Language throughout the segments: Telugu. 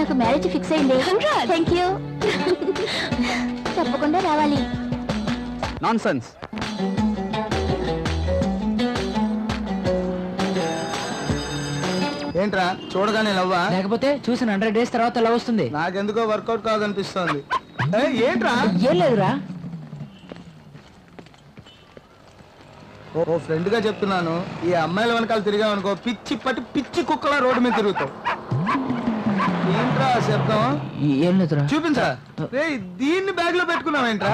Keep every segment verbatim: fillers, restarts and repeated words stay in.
నాకు మ్యారేజ్ ఫిక్స్ అయింది. Thank you. తప్పకుండా రావాలి. నాన్సెన్స్. ఏంట్రా చూడగానే లవ్వా? లేకపోతే చూసిన హండ్రెడ్ డేస్ తర్వాత లవ్ వస్తుంది. నాకెందుకో వర్కౌట్ కాదనిపిస్తోంది. ఏంట్రా? ఏం లేదురా. ఓ ఫ్రెండ్ గా చెప్తున్నాను, ఈ అమ్మాయిల వెనకాల తిరిగామనుకో పిచ్చి పట్టి పిచ్చి కుక్కల రోడ్డు మీద తిరుగుతావు. ఏంట్రా శబ్దం? ఏం లేదురా. చూపించరా. దీన్ని బ్యాగ్ లో పెట్టుకున్నావేంట్రా?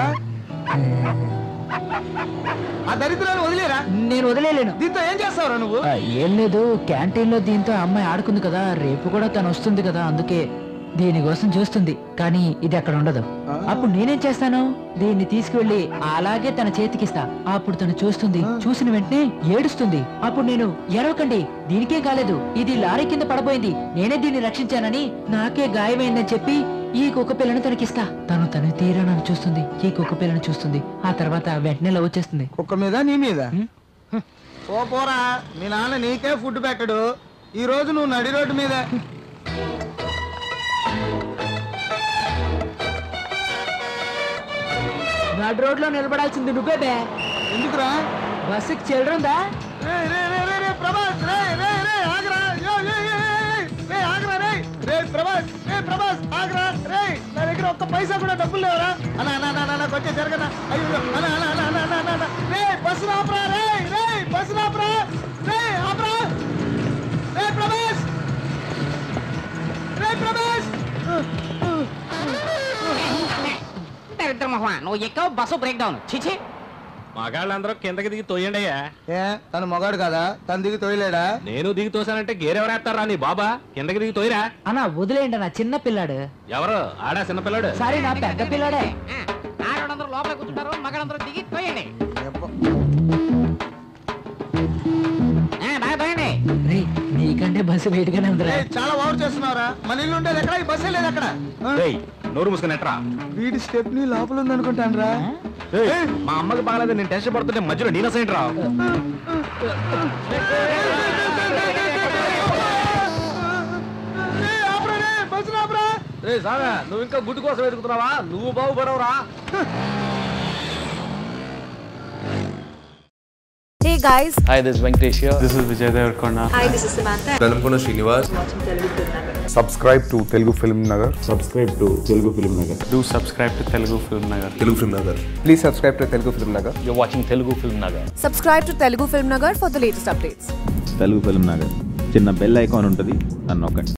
ఆ దరిద్రాన్ని వదిలేరా? నేను వదిలేను. దీంతో ఏం చేస్తావురా నువ్వు? ఏం లేదు, క్యాంటీన్ లో దీంతో అమ్మాయి ఆడుకుంది కదా, రేపు కూడా తను వస్తుంది కదా, అందుకే దీనికోసం చూస్తుంది. కానీ ఇది అక్కడ ఉండదు. అప్పుడు నేనేం చేస్తాను, దీన్ని తీసుకువెళ్ళి అలాగే తన చేతికిస్తా. అప్పుడు తను చూస్తుంది, చూసిన వెంటనే ఏడుస్తుంది. అప్పుడు నేను ఎరవకండి, దీనికే కాలేదు, ఇది లారీ కింద పడబోయింది, నేనే దీన్ని రక్షించానని, నాకే గాయమైందని చెప్పి ఈ కుక్క పిల్లను తనకిస్తా. తను తన తీరా నన్ను చూస్తుంది, ఈ కుక్క పిల్లను చూస్తుంది. ఆ తర్వాత వెంటనే లవ్ వచ్చేస్తుంది. కుక్క మీద నీ మీద? ఓ పోరా, మీ నాన్న నీకే ఫుడ్ పెట్టడు, ఈ రోజు నువ్వు నడి రోడ్డు మీద. నడి రోడ్ లో నిలబడాల్సింది నువ్వే బే. ఎందుకురా? బస్సుకి చెల్లరుందా? నా దగ్గర ఒక్క పైసా కూడా డబ్బులు లేవరా? అన్నా అన్నా కొంచెం జరగనా? అయ్యో అన్నా అన్నా రే బస్సు ఆపరా, రే రే బస్సు ఆపరా, రే ఆపరా, రే ప్రభాస్, రే ప్రభాస్. నువ్వు ఎక్కవు బస్సు బ్రేక్ డౌన్. చిచి, మగాళ్ళందరూ కిందకి దిగి తోయండి అయ్యా. ఏ తను మొగాడు కదా, తను దిగి తోయలేడా? నేను దిగి తోసానంటే గేరెవరేస్తారా నీ బాబా? కిందకి దిగి తోయరా. అన్నా వదిలేయండి, నా చిన్న పిల్లాడు. ఎవరు ఆడా? చిన్న పిల్లాడు. సరే నా పెద్ద పిల్లాడే. ఆడవాళ్ళందరూ లోపల కూర్చుంటారు, మగాళ్ళందరూ దిగి తోయండి. బాగా తోయండి. రే నీకంటే బస్సు వెయిట్ గానే ఉందిరా. చాలా ఓవర్ చేస్తున్నారా? మన ఇల్లు ఉండేది ఎక్కడ? ఈ బస్సే లేదు అక్కడ. నోరు మూసుకున్నట్రా. వీడి స్టెప్ నీ లోపల ఉంది అనుకుంటాను రా. మా అమ్మకి బాగాలేదు, నేను టెన్షన్ పడుతుంటే మధ్యలో నేను అసైంట్రా. నువ్వు ఇంకా గుడ్డు కోసం వెతుకుతున్నావా? నువ్వు బాగుపడవురా. Hey guys. Hi, this is Venkatesh here. This is Vijay Devarkonda. Hi, this is Samantha. Velamkona Srinivas. Watching Telugu Film Nagar. Subscribe to Telugu Film Nagar. Subscribe to Telugu Film Nagar. Do subscribe to Telugu Film Nagar. Telugu Film Nagar. Please subscribe to Telugu Film Nagar. You're watching Telugu Film Nagar. Subscribe to Telugu Film Nagar for the latest updates. Telugu Film Nagar. చిన్న బెల్ ఐకాన్ ఉంటుంది, నన్ను నొక్కండి.